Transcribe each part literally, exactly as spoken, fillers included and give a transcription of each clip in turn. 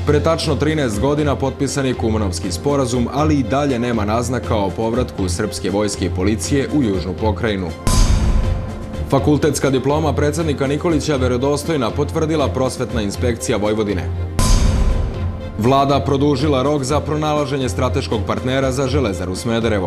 Pre tačno trinaest godina potpisan je Kumanovski sporazum, ali i dalje nema naznaka o povratku srpske vojske i policije u južnu pokrajinu. Fakultetska diploma predsednika Nikolića verodostojna, potvrdila prosvetna inspekcija Vojvodine. Vlada produžila rok za pronalaženje strateškog partnera za Železaru Smederevo.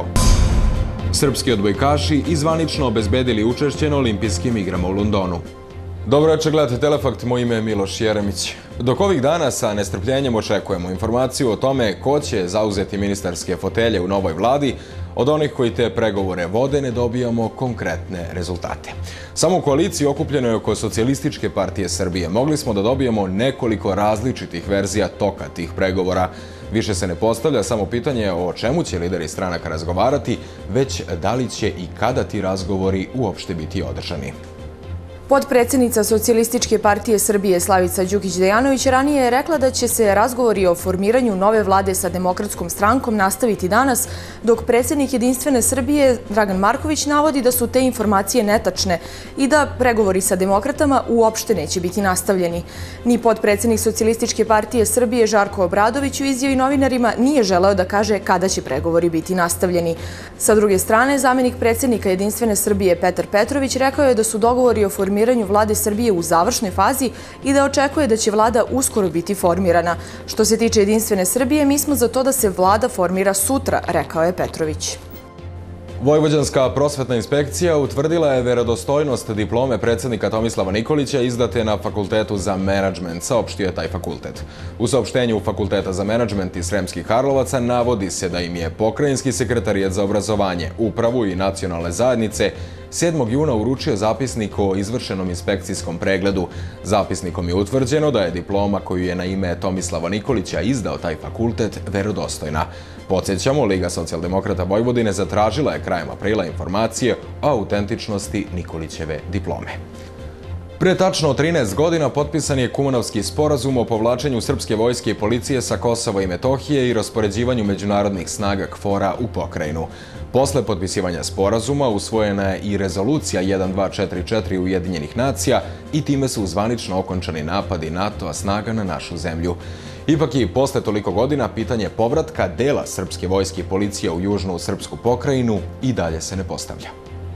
Srpski odbojkaši izvanično obezbedili učešće na olimpijskim igrama u Londonu. Dobro večer, gledate Telefakt, moje ime je Miloš Jeremić. Dok ovih dana sa nestrpljenjem očekujemo informaciju o tome ko će zauzeti ministarske fotelje u novoj vladi, od onih koji te pregovore vode ne dobijamo konkretne rezultate. Samo u koaliciji okupljenoj oko Socijalističke partije Srbije mogli smo da dobijemo nekoliko različitih verzija toka tih pregovora. Više se ne postavlja samo pitanje o čemu će lideri stranaka razgovarati, već da li će i kada ti razgovori uopšte biti održani. Potpredsednica Socijalističke partije Srbije Slavica Đukić-Dejanović ranije je rekla da će se razgovori o formiranju nove vlade sa Demokratskom strankom nastaviti danas, dok predsjednik Jedinstvene Srbije Dragan Marković navodi da su te informacije netačne i da pregovori sa demokratama uopšte neće biti nastavljeni. Ni potpredsednik Socijalističke partije Srbije Žarko Obradović u izjavi novinarima nije želeo da kaže kada će pregovori biti nastavljeni. Sa druge strane, zamenik predsjednika Jedinstvene Srbije Petar Petrović rekao je da su dogovori o formiranju formiranju vlade Srbije u završnoj fazi i da očekuje da će vlada uskoro biti formirana. Što se tiče Jedinstvene Srbije, mi smo za to da se vlada formira sutra, rekao je Petrović. Vojvođanska prosvetna inspekcija utvrdila je verodostojnost diplome predsednika Tomislava Nikolića izdate na Fakultetu za menadžment, saopštio je taj fakultet. U saopštenju Fakulteta za menadžment iz Sremskih Karlovaca navodi se da im je Pokrajinski sekretarijat za obrazovanje, upravu i nacionalne zajednice sedmog juna uručio zapisnik o izvršenom inspekcijskom pregledu. Zapisnikom je utvrđeno da je diploma koju je na ime Tomislava Nikolića izdao taj fakultet verodostojna. Podsjećamo, Liga socijaldemokrata Vojvodine zatražila je krajem aprila informacije o autentičnosti Nikolićeve diplome. Pre tačno trinaest godina potpisan je Kumanovski sporazum o povlačenju srpske vojske i policije sa Kosova i Metohije i raspoređivanju međunarodnih snaga KFOR-a u pokrajinu. Posle potpisivanja sporazuma usvojena je i rezolucija jedan dva četiri četiri Ujedinjenih nacija i time su zvanično okončani napadi NATO-a snaga na našu zemlju. Ipak i posle toliko godina pitanje povratka dela srpske vojske i policije u južnu srpsku pokrajinu i dalje se ne postavlja.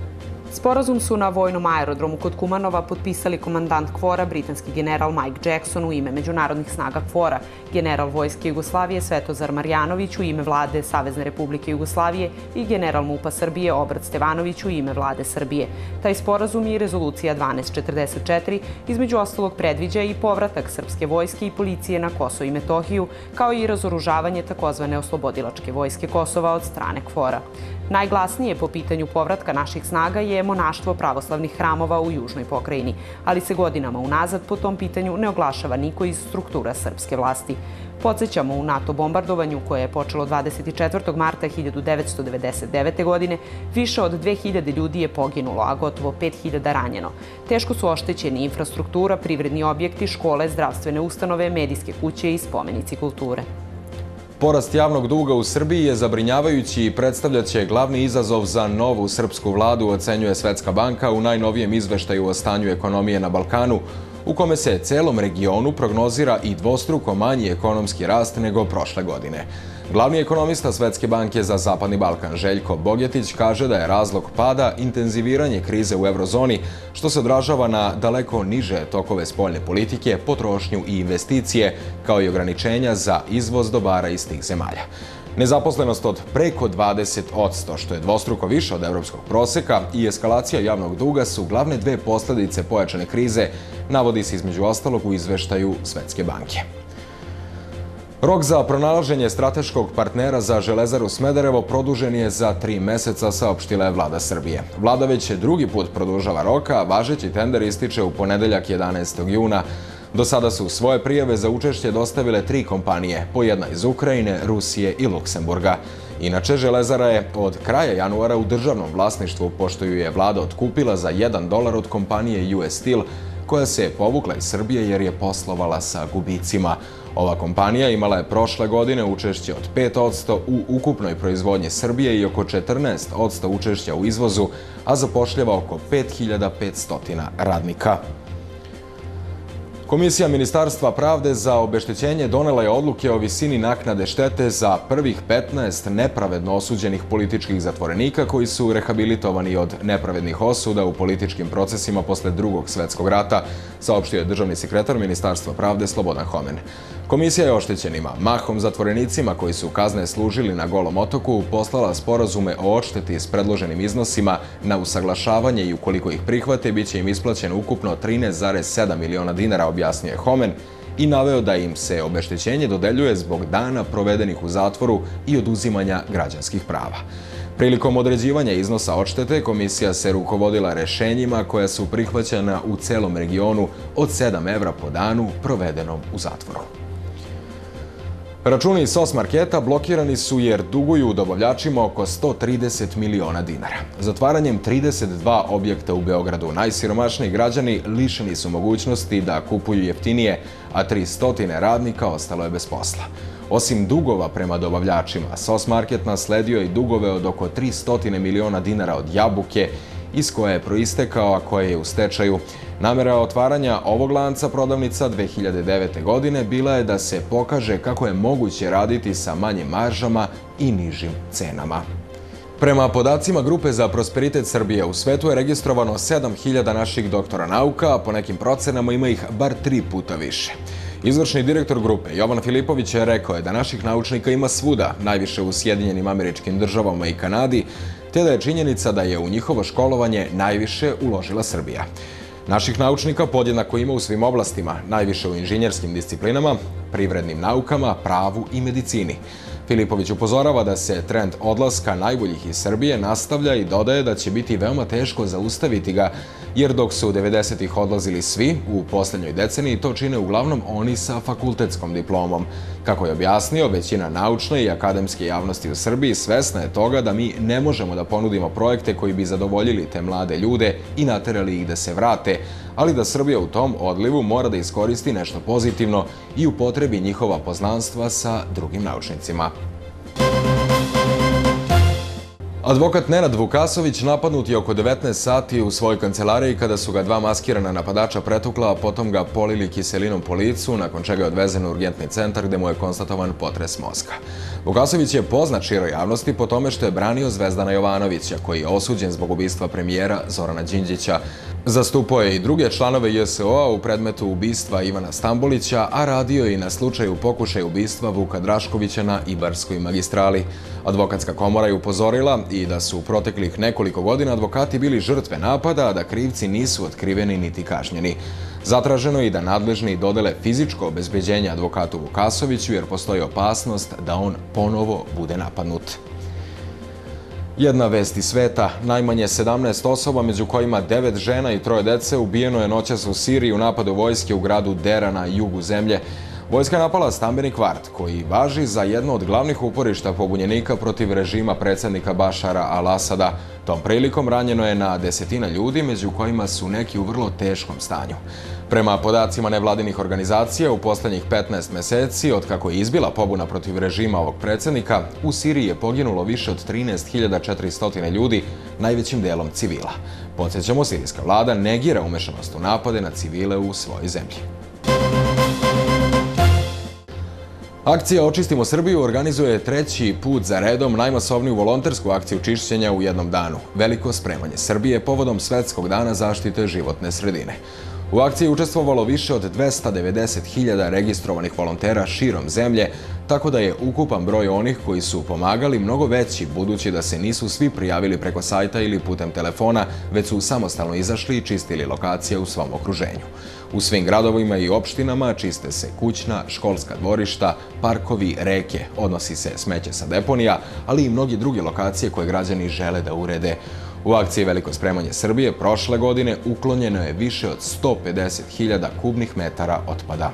Sporazum su na vojnom aerodromu kod Kumanova potpisali komandant KFOR-a, britanski general Mike Jackson u ime međunarodnih snaga KFOR-a, general Vojske Jugoslavije Svetozar Marjanović u ime vlade Savezne Republike Jugoslavije i general MUP-a Srbije Obrat Stevanović u ime vlade Srbije. Taj sporazum i rezolucija dvanaest četrdeset četiri između ostalog predviđa i povratak srpske vojske i policije na Kosovo i Metohiju, kao i razoružavanje takozvane oslobodilačke vojske Kosova od strane KFOR-a. Najglasnije po pitanju povratka naših snaga je monaštvo pravoslavnih hramova u južnoj pokrajini, ali se godinama unazad po tom pitanju ne oglašava niko iz struktura srpske vlasti. Podsjećamo, u NATO bombardovanju koje je počelo dvadeset četvrtog marta hiljadu devetsto devedeset devete. godine, više od dve hiljade ljudi je poginulo, a gotovo pet hiljada ranjeno. Teško su oštećeni infrastruktura, privredni objekti, škole, zdravstvene ustanove, medijske kuće i spomenici kulture. Porast javnog duga u Srbiji je zabrinjavajući i predstavljaće glavni izazov za novu srpsku vladu, ocenjuje Svetska banka u najnovijem izveštaju o stanju ekonomije na Balkanu, u kome se celom regionu prognozira i dvostruko manji ekonomski rast nego prošle godine. Glavni ekonomista Svetske banke za Zapadni Balkan Željko Bogetić kaže da je razlog pada intenziviranje krize u eurozoni, što se odražava na daleko niže tokove spoljne politike, potrošnju i investicije, kao i ograničenja za izvoz dobara iz tih zemalja. Nezaposlenost od preko dvadeset posto, što je dvostruko više od evropskog proseka, i eskalacija javnog duga su glavne dve posledice pojačane krize, navodi se između ostalog u izveštaju Svetske banke. Rok za pronalaženje strateškog partnera za Železaru Smederevo produžen je za tri meseca, saopštila je vlada Srbije. Vlada već drugi put produžava roka, a važeći tender ističe u ponedeljak jedanaestog juna. Do sada su svoje prijave za učešće dostavile tri kompanije, po jedna iz Ukrajine, Rusije i Luksemburga. Inače, Železara je od kraja januara u državnom vlasništvu, pošto ju je vlada otkupila za jedan dolar od kompanije U S Steel, koja se povukla iz Srbije jer je poslovala sa gubicima. Ova kompanija imala je prošle godine učešće od pet posto u ukupnoj proizvodnji Srbije i oko četrnaest posto učešća u izvozu, a zapošljava oko pet hiljada petsto radnika. Komisija Ministarstva pravde za obeštećenje donela je odluke o visini naknade štete za prvih petnaest nepravedno osuđenih političkih zatvorenika koji su rehabilitovani od nepravednih osuda u političkim procesima posle Drugog svetskog rata, saopštio je državni sekretar Ministarstva pravde Slobodan Homen. Komisija je oštećenima, mahom zatvorenicima koji su kazne služili na Golom otoku, poslala sporazume o odšteti s predloženim iznosima na usaglašavanje i ukoliko ih prihvate, bit će im isplaćeno ukupno trinaest zarez sedam miliona dinara, objasnio je Homen i naveo da im se obeštećenje dodeljuje zbog dana provedenih u zatvoru i oduzimanja građanskih prava. Prilikom određivanja iznosa odštete, komisija se rukovodila rešenjima koja su prihvaćena u celom regionu od sedam evra po danu provedenom u zatvoru. Računi S O S marketa blokirani su jer duguju dobavljačima oko sto trideset miliona dinara. Zatvaranjem trideset dva objekta u Beogradu najsiromašniji građani lišeni su mogućnosti da kupuju jeftinije, a tristo radnika ostalo je bez posla. Osim dugova prema dobavljačima, S O S market nasledio i dugove od oko tristo miliona dinara od Jabuke, iz koje je proistekao, a koje je u stečaju. Namera otvaranja ovog lanca prodavnica dve hiljade devete. godine bila je da se pokaže kako je moguće raditi sa manjim maržama i nižim cenama. Prema podacima Grupe za prosperitet Srbije, u svetu je registrovano sedam hiljada naših doktora nauka, a po nekim procenama ima ih bar tri puta više. Izvršni direktor grupe Jovan Filipović je rekao je da naših naučnika ima svuda, najviše u Sjedinjenim Američkim Državama i Kanadi, te da je činjenica da je u njihovo školovanje najviše uložila Srbija. Naših naučnika podjednako ima u svim oblastima, najviše u inženjerskim disciplinama, privrednim naukama, pravu i medicini. Filipović upozorava da se trend odlaska najboljih iz Srbije nastavlja i dodaje da će biti veoma teško zaustaviti ga, jer dok su devedesetih odlazili svi, u poslednjoj deceniji to čine uglavnom oni sa fakultetskom diplomom. Kako je objasnio, većina naučne i akademske javnosti u Srbiji svesna je toga da mi ne možemo da ponudimo projekte koji bi zadovoljili te mlade ljude i naterali ih da se vrate, ali da Srbija u tom odlivu mora da iskoristi nešto pozitivno i upotrebi njihova poznanstva sa drugim naučnicima. Advokat Nenad Vukasović napadnut je oko devetnaest sati u svojoj kancelariji kada su ga dva maskirana napadača pretukla, a potom ga polili kiselinom po licu, nakon čega je odvezen u urgentni centar gde mu je konstatovan potres mozga. Vukasović je poznat široj javnosti po tome što je branio Zvezdana Jovanovića, koji je osuđen zbog ubistva premijera Zorana Đinđića. Zastupao je i druge članove J S O A u predmetu ubistva Ivana Stambolića, a radio je i na slučaju pokušaja ubistva Vuka Draškovića na Ibarskoj magistrali. Advokatska komora je upozorila i da su u proteklih nekoliko godina advokati bili žrtve napada, a da krivci nisu otkriveni niti kažnjeni. Zatraženo je i da nadležni dodele fizičko obezbeđenje advokatu Vukasoviću, jer postoji opasnost da on ponovo bude napadnut. Jedna vest iz sveta, najmanje sedamnaest osoba, među kojima devet žena i troje dece, ubijeno je noćas u Siriji u napadu vojske u gradu Dera na jugu zemlje. Vojska je napala stambeni kvart, koji važi za jedno od glavnih uporišta pobunjenika protiv režima predsjednika Bašara al-Asada. Tom prilikom ranjeno je na desetina ljudi, među kojima su neki u vrlo teškom stanju. Prema podacima nevladinih organizacija, u poslednjih petnaest meseci, od kako je izbila pobuna protiv režima ovog predsjednika, u Siriji je poginulo više od trinaest hiljada četiristo ljudi, najvećim delom civila. Podsjećamo, sirijska vlada negira umešanost u napade na civile u svojoj zemlji. Akcija Očistimo Srbiju organizuje treći put za redom najmasovniju volontersku akciju čišćenja u jednom danu. Veliko spremanje Srbije povodom Svetskog dana zaštite životne sredine. U akciji je učestvovalo više od dvesta devedeset hiljada registrovanih volontera širom zemlje, tako da je ukupan broj onih koji su pomagali mnogo veći, budući da se nisu svi prijavili preko sajta ili putem telefona, već su samostalno izašli i čistili lokacije u svom okruženju. U svim gradovima i opštinama čiste se kućna, školska dvorišta, parkovi, reke, odnosi se smeće sa deponija, ali i mnogi druge lokacije koje građani žele da urede. U akciji Veliko spremanje Srbije prošle godine uklonjeno je više od sto pedeset hiljada kubnih metara otpada.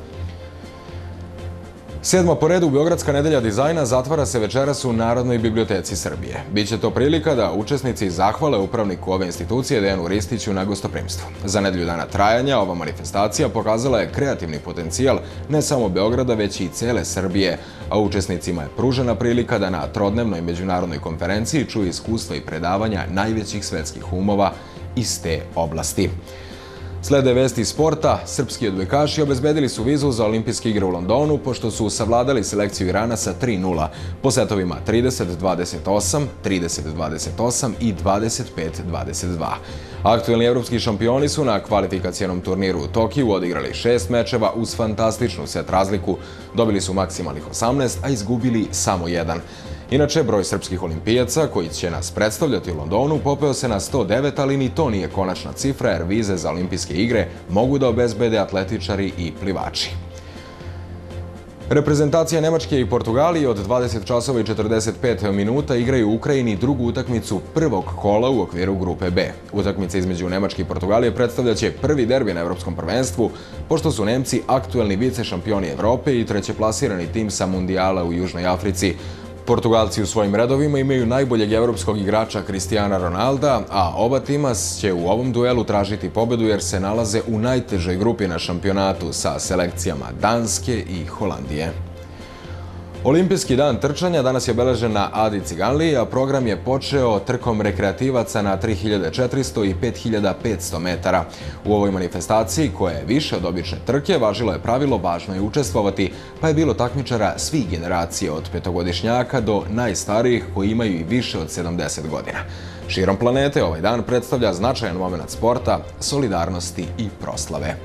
Sedma po redu Beogradska nedelja dizajna zatvara se večeras u Narodnoj biblioteci Srbije. Biće to prilika da učesnici zahvale upravniku ove institucije Dejanu Ristiću na gostoprimstvu. Za nedelju dana trajanja ova manifestacija pokazala je kreativni potencijal ne samo Beograda, već i cele Srbije, a učesnicima je pružena prilika da na trodnevnoj međunarodnoj konferenciji čuju iskustva i predavanja najvećih svetskih umova iz te oblasti. Slede vesti iz sporta, srpski odbojkaši obezbedili su vizu za olimpijske igre u Londonu pošto su savladali selekciju Irana sa tri nula po setovima trideset dvadeset osam, trideset dvadeset osam i dvadeset pet dvadeset dva. Aktuelni evropski šampioni su na kvalifikacionom turniru u Tokiju odigrali šest mečeva uz fantastičnu set razliku, dobili su maksimalnih osamnaest, a izgubili samo jedan. Inače, broj srpskih olimpijaca koji će nas predstavljati u Londonu popeo se na sto devet, ali ni to nije konačna cifra jer vize za olimpijske igre mogu da obezbede atletičari i plivači. Reprezentacija Nemačke i Portugalije od dvadeset časova i četrdeset pet minuta igraju u Ukrajini drugu utakmicu prvog kola u okviru grupe B. Utakmica između Nemačke i Portugalije predstavljaće prvi derbi na evropskom prvenstvu, pošto su Nemci aktuelni vice šampioni Evrope i trećeplasirani tim sa mundijala u Južnoj Africi. Portugalci u svojim redovima imaju najboljeg evropskog igrača Cristiana Ronalda, a oba tima će u ovom duelu tražiti pobedu jer se nalaze u najtežoj grupi na šampionatu sa selekcijama Danske i Holandije. Olimpijski dan trčanja danas je obeležen na Adi Ciganliji, a program je počeo trkom rekreativaca na tri hiljade četiristo i pet hiljada petsto metara. U ovoj manifestaciji, koja je više od obične trke, važilo je pravilo važno je učestvovati, pa je bilo takmičara svih generacija od petogodišnjaka do najstarijih koji imaju i više od sedamdeset godina. Širom planete ovaj dan predstavlja značajan moment sporta, solidarnosti i proslave.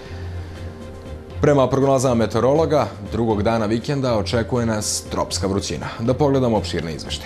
Prema prognozama meteorologa, drugog dana vikenda očekuje nas tropska vrućina. Da pogledamo opširne izveštaje.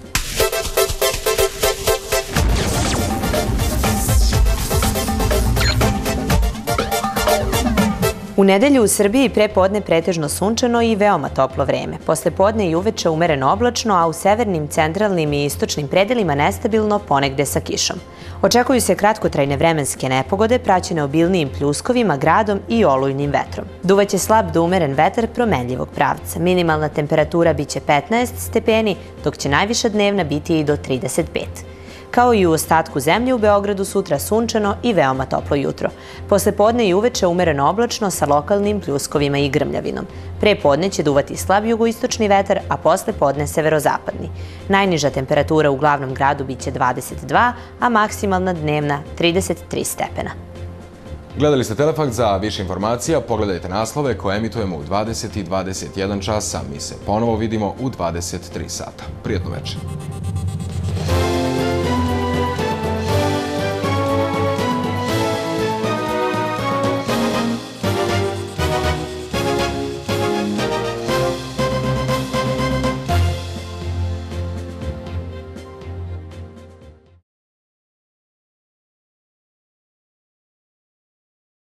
U nedelju u Srbiji prepodne pretežno sunčano i veoma toplo vreme. Posle podne i uveče umereno oblačno, a u severnim, centralnim i istočnim predelima nestabilno, ponegde sa kišom. Očekuju se kratkotrajne vremenske nepogode praćene obilnijim pljuskovima, gradom i olujnim vetrom. Duvaće slab do umeren vetar promenljivog pravca. Minimalna temperatura biće petnaest stepeni, dok će najviša dnevna biti i do trideset pet. Kao i u ostatku zemlje, u Beogradu sutra sunčano i veoma toplo jutro. Posle podne i uveče umereno oblačno sa lokalnim pljuskovima i grmljavinom. Pre podne će duvati slab jugoistočni vetar, a posle podne severozapadni. Najniža temperatura u glavnom gradu biće dvadeset dva, a maksimalna dnevna trideset tri stepena. Gledali ste Telefakt. Za više informacija pogledajte naslove koje emitujemo u dvadeset i dvadeset jedan časa. Mi se ponovo vidimo u dvadeset tri sata. Prijetno večer.